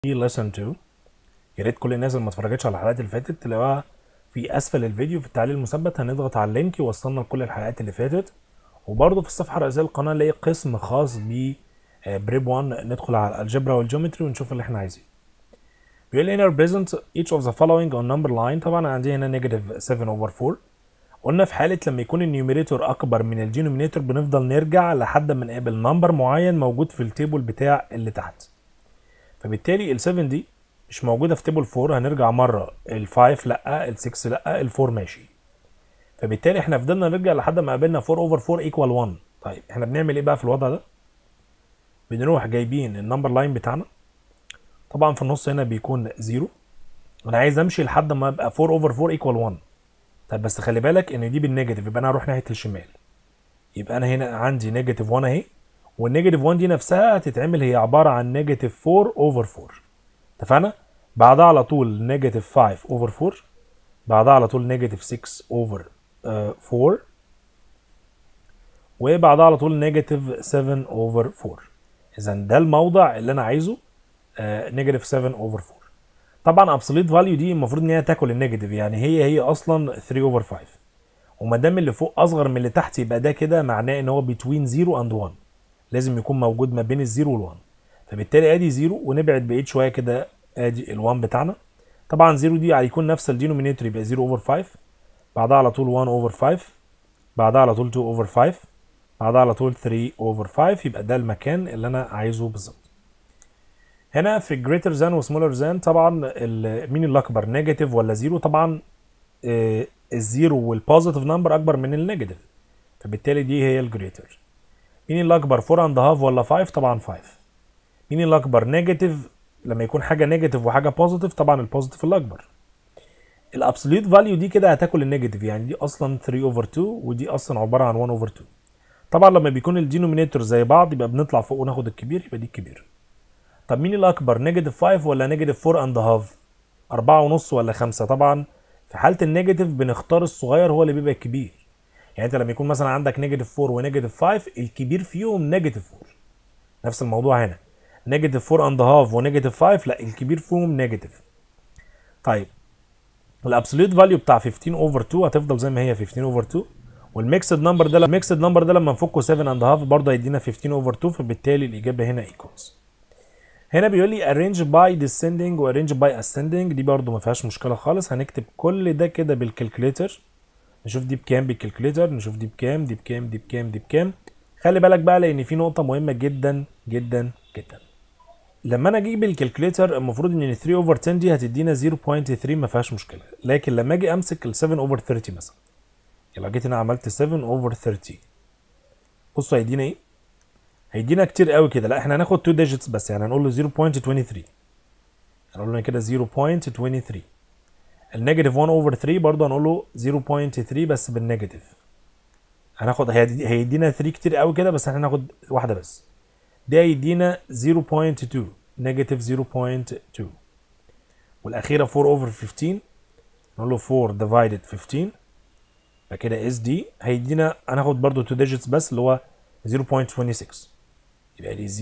في lesson 2. يا ريت كل الناس اللي ما اتفرجتش على الحلقات اللي فاتت تلاقوها في اسفل الفيديو في التعليق المثبت. هنضغط على اللينك يوصلنا لكل الحلقات اللي فاتت، وبرضه في الصفحه الرئيسيه للقناه نلاقي قسم خاص ب بريب 1 ندخل على الجبرا والجيومتري ونشوف اللي احنا عايزينه. بيقول لي هنا represent each of the following on number line. طبعا عندي هنا negative 7/4. قلنا في حاله لما يكون النيوميريتور اكبر من الدينومينيتور بنفضل نرجع لحد ما نقابل نمبر معين موجود في التيبل بتاع اللي تحت. فبالتالي ال 7 دي مش موجوده في تيبل 4، هنرجع مره ال 5 لا، ال 6 لا، ال 4 ماشي. فبالتالي احنا فضلنا نرجع لحد ما قابلنا 4/4 ايكوال 1. طيب احنا بنعمل ايه بقى في الوضع ده؟ بنروح جايبين النمبر لاين بتاعنا. طبعا في النص هنا بيكون 0، وانا عايز امشي لحد ما ابقى 4/4 ايكوال 1. طيب بس خلي بالك ان دي بالنيجاتيف، يبقى انا هروح ناحيه الشمال. يبقى انا هنا عندي نيجاتيف 1 اهي، والنيجاتيف 1 دي نفسها هتتعمل هي عباره عن نيجاتيف 4/4. اتفقنا؟ بعدها على طول نيجاتيف 5/4، بعدها على طول نيجاتيف 6/4، وبعدها على طول نيجاتيف 7/4. اذا ده الموضع اللي انا عايزه، نيجاتيف 7/4. طبعا ابسوليت فاليو دي المفروض ان هي تاكل النيجاتيف، يعني هي اصلا 3/5، وما دام اللي فوق اصغر من اللي تحت يبقى ده كده معناه ان هو بتوين 0 اند 1، لازم يكون موجود ما بين ال0 وال1. فبالتالي ادي 0 ونبعد بعيد شويه كده، ادي ال1 بتاعنا. طبعا 0 دي هيكون نفس الدينومينيتور، يبقى 0/5، بعدها على طول 1/5، بعدها على طول 2/5، بعدها على طول 3/5. يبقى ده المكان اللي انا عايزه بالظبط. هنا في greater than و smaller than، طبعا مين اللي اكبر، نيجاتيف ولا 0؟ طبعا الزيرو والبوزيتيف نمبر اكبر من النيجاتيف، فبالتالي دي هي الجريتر. مين اللي اكبر، 4 اند هاف ولا 5؟ طبعا 5. مين اللي اكبر، نيجاتيف لما يكون حاجه نيجاتيف وحاجه بوزيتيف؟ طبعا البوزيتيف اللي اكبر. الابسوليوت فاليو دي كده هتاكل النيجاتيف، يعني دي اصلا 3/2 ودي اصلا عباره عن 1/2. طبعا لما بيكون الدينومينيتور زي بعض يبقى بنطلع فوق وناخد الكبير، يبقى دي الكبير. طب مين اللي اكبر، نيجاتيف 5 ولا نيجاتيف 4 اند هاف؟ 4.5 ولا 5؟ طبعا في حاله النيجاتيف بنختار الصغير هو اللي بيبقى الكبير. يعني انت لما يكون مثلا عندك نيجاتيف 4 ونيجاتيف 5، الكبير فيهم نيجاتيف 4. نفس الموضوع هنا، نيجاتيف 4 اند هاف ونيجاتيف 5، لا الكبير فيهم نيجاتيف. طيب الابسوليوت فاليو بتاع 15/2 هتفضل زي ما هي 15/2، والميكسد نمبر ده لما نفكه 7 اند هاف برضه هيدينا 15/2، فبالتالي الاجابه هنا ايكوالز. هنا بيقول لي arrange by descending و arrange by ascending، دي برضه ما فيهاش مشكله خالص. هنكتب كل ده كده بالكالكوليتر، نشوف دي بكام بالكالكوليتر، نشوف دي بكام، دي بكام، دي بكام، دي بكام. خلي بالك بقى لان في نقطه مهمه جدا جدا جدا. لما انا اجيب الكالكوليتر المفروض ان 3/10 دي هتدينا 0.3، ما فيهاش مشكله. لكن لما اجي امسك ال 7/30 مثلا، لو جيت هنا عملت 7/30، بصوا هيدينا ايه؟ هيدينا كتير قوي كده. لا احنا هناخد 2 ديجيتس بس، يعني هنقول له 0.23، هنقول له كده 0.23. النيجاتيف 1/3 برضه هنقول له 0.3 بس بالنيجاتيف. هناخد هيدينا 3 كتير قوي كده، بس احنا هناخد واحده بس. ده هيدينا 0.2، نيجاتيف 0.2. والاخيره 4/15، نقول له 4 ديفايدد 15، فكده اس دي هيدينا، هناخد برضه 2 ديجيتس بس اللي هو 0.26، يبقى دي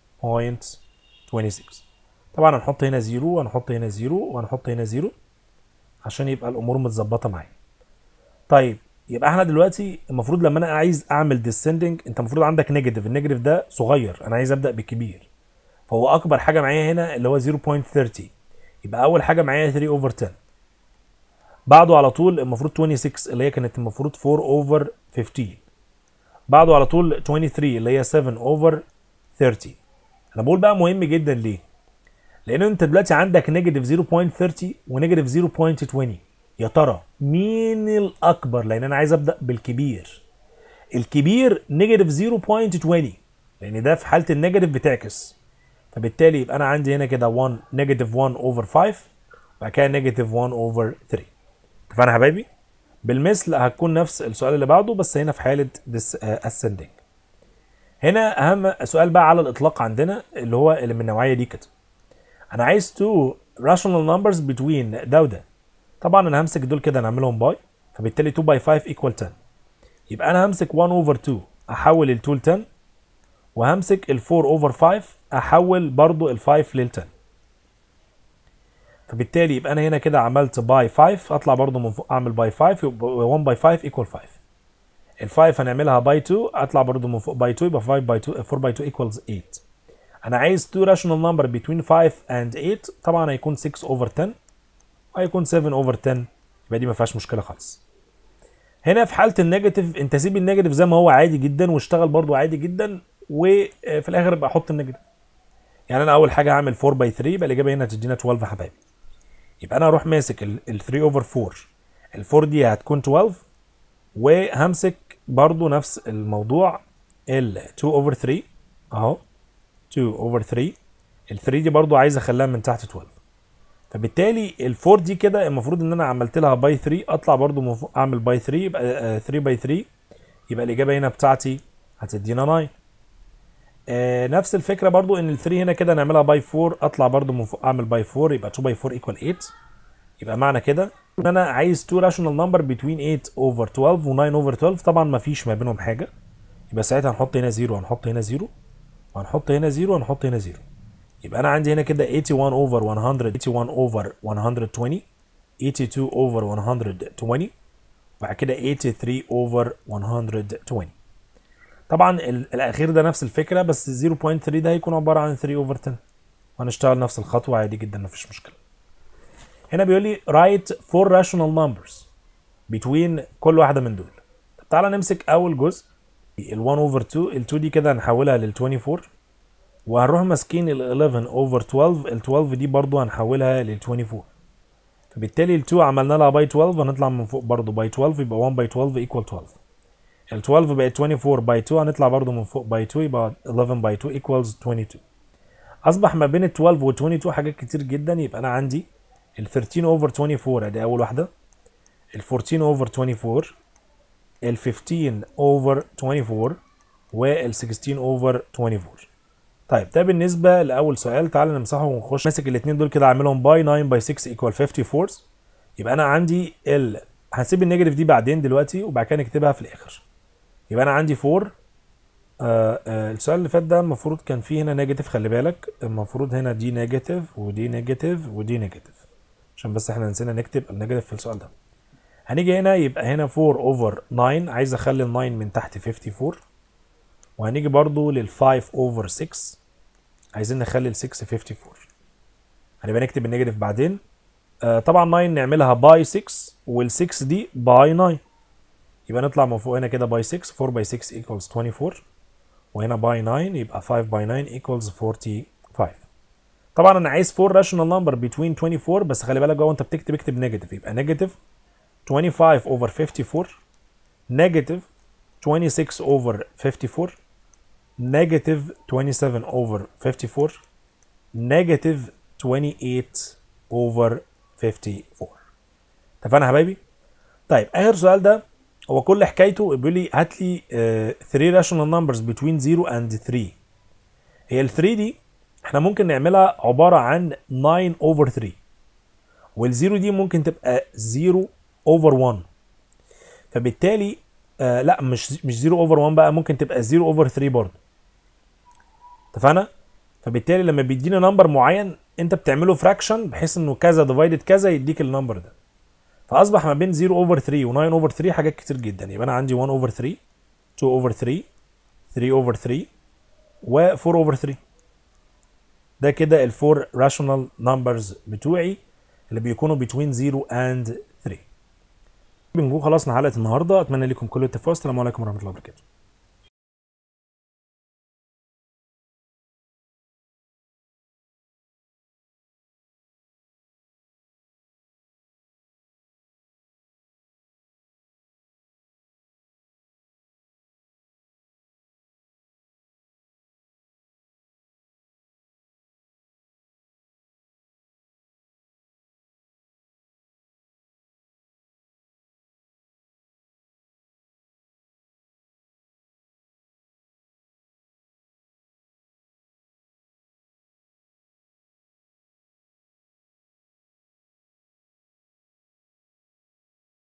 0.26. طبعا هنحط هنا 0 وهنحط هنا 0 وهنحط هنا 0 عشان يبقى الامور متظبطه معايا. طيب يبقى احنا دلوقتي المفروض لما انا عايز اعمل ديسندنج، انت المفروض عندك نيجاتيف، النيجاتيف ده صغير، انا عايز ابدا بالكبير، فهو اكبر حاجه معايا هنا اللي هو 0.30، يبقى اول حاجه معايا 3/10. بعده على طول المفروض 26 اللي هي كانت المفروض 4/15. بعده على طول 23 اللي هي 7/30. انا بقول بقى مهم جدا ليه؟ لان انت دلوقتي عندك نيجاتيف 0.30 ونيجاتيف 0.20، يا ترى مين الاكبر؟ لان انا عايز ابدا بالكبير. الكبير نيجاتيف 0.20، لان ده في حاله النيجاتيف بتعكس، فبالتالي يبقى انا عندي هنا كده 1 نيجاتيف 1/5، وبعد كده نيجاتيف 1/3. اتفقنا يا حبايبي؟ بالمثل هتكون نفس السؤال اللي بعده، بس هنا في حاله ascending. هنا اهم سؤال بقى على الاطلاق عندنا اللي هو اللي من النوعيه دي كده. انا عايز 2 rational numbers between ده وده. طبعا انا همسك دول كده نعملهم باي، فبالتالي 2 باي 5 equal 10. يبقى انا همسك 1/2 احول ال 2 ل 10، وهمسك ال 4/5 احول برضو ال 5 لل 10. فبالتالي يبقى انا هنا كده عملت باي 5، اطلع برضو من فوق اعمل باي 5، يبقى 1 باي 5 ايكوال 5. ال 5 هنعملها باي 2، اطلع برضو من فوق باي 2، يبقى 5 باي 2 4 باي 2 ايكوالز 8. انا عايز 2 rational number between 5 and 8، طبعا هيكون 6 over 10 وهيكون 7 over 10، يبقى دي ما فيهاش مشكله خالص. هنا في حاله النيجاتيف انت سيب النيجاتيف زي ما هو عادي جدا واشتغل برضو عادي جدا، وفي الاخر ابقى احط النيجاتيف. يعني انا اول حاجه هعمل 4 باي 3، يبقى الاجابه هنا هتدينا 12 يا حبايبي. يبقى انا اروح ماسك ال 3 اوفر 4، ال 4 دي هتكون 12، وهمسك برضو نفس الموضوع ال 2 اوفر 3 اهو، 2 اوفر 3، ال 3 دي برضو عايز اخليها من تحت 12. فبالتالي ال 4 دي كده المفروض ان انا عملت لها باي 3، اطلع برضو من فوق اعمل باي 3، يبقى 3 باي 3، يبقى الاجابه هنا بتاعتي هتدينا 9. نفس الفكره برضو ان ال 3 هنا كده نعملها باي 4، اطلع برضو من فوق اعمل باي 4، يبقى 2 باي 4 ايكوال 8. يبقى معنى كده ان انا عايز 2 راشونال نمبر بين 8 اوفر 12 و 9 اوفر 12، طبعا ما فيش ما بينهم حاجه، يبقى ساعتها هنحط هنا 0 وهنحط هنا 0 وهنحط هنا 0 وهنحط هنا 0. يبقى انا عندي هنا كده 81 اوفر 100، 81 اوفر 120، 82 اوفر 120، وبعد كده 83 اوفر 120. طبعا الاخير ده نفس الفكره، بس 0.3 ده هيكون عباره عن 3 اوفر 10، وهنشتغل نفس الخطوه عادي جدا مفيش مشكله. هنا بيقول لي write 4 rational numbers between كل واحده من دول. طب تعالى نمسك اول جزء ال 1 over 2، ال 2 دي كده هنحولها لل 24، وهنروح ماسكين ال 11 over 12، ال 12 دي برضو هنحولها لل 24. فبالتالي ال 2 عملنا لها باي 12، هنطلع من فوق برضو باي 12، يبقى 1 باي 12 equal 12. ال 12 بقت 24 باي 2، هنطلع برضو من فوق باي 2، يبقى 11 باي 2 equals 22. اصبح ما بين ال 12 وال 22 حاجات كتير جدا، يبقى انا عندي ال 13 اوفر 24 ادي اول واحده، ال 14 اوفر 24، ال 15 اوفر 24، وال 16 اوفر 24. طيب ده بالنسبه لاول سؤال. تعال نمسحه ونخش ماسك الاثنين دول كده اعملهم باي 9 باي 6 ايكوال 54. يبقى انا عندي هسيب النيجاتيف دي بعدين دلوقتي وبعد كده نكتبها في الاخر. يبقى انا عندي 4. السؤال اللي فات ده المفروض كان فيه هنا نيجاتيف، خلي بالك المفروض هنا دي نيجاتيف ودي نيجاتيف ودي نيجاتيف، عشان بس احنا نسينا نكتب النيجاتيف في السؤال ده. هنيجي هنا يبقى هنا 4 اوفر 9، عايز اخلي ال 9 من تحت 54، وهنيجي برضو لل 5 اوفر 6، عايزين نخلي ال 6 54. هنبقى نكتب النيجاتيف بعدين. طبعا 9 نعملها باي 6، وال 6 دي باي 9، يبقى نطلع من فوق هنا كده باي 6، 4 باي 6 ايكوالز 24، وهنا باي 9 يبقى 5 باي 9 ايكوالز 45. طبعا انا عايز 4 راشونال نمبر بين 24، بس خلي بالك جوه انت بتكتب اكتب نيجاتيف، يبقى نيجاتيف 25 اوفر 54، نيجاتيف 26 اوفر 54، نيجاتيف 27 اوفر 54، نيجاتيف 28 اوفر 54. اتفقنا يا حبايبي؟ طيب اخر سؤال ده هو كل حكايته بيقول لي هات لي 3 راشونال نمبرز بين 0 and 3. هي ال 3 دي احنا ممكن نعملها عباره عن 9 اوفر 3، والزيرو دي ممكن تبقى 0 اوفر 1. فبالتالي لا مش 0 اوفر 1 بقى، ممكن تبقى 0 اوفر 3 برضه. اتفقنا؟ فبالتالي لما بيدينا نمبر معين انت بتعمله فراكشن بحيث انه كذا ديفايدد كذا يديك النمبر ده. فاصبح ما بين 0 اوفر 3 و 9 اوفر 3 حاجات كتير جدا. يبقى انا عندي 1 اوفر 3، 2 اوفر 3، 3 اوفر 3، و 4 اوفر 3. ده كده ال 4 راشونال نمبرز بتوعي اللي بيكونوا between 0 and 3. بنكون خلصنا حلقه النهارده، اتمنى لكم كل التوفيق. السلام عليكم ورحمه الله وبركاته.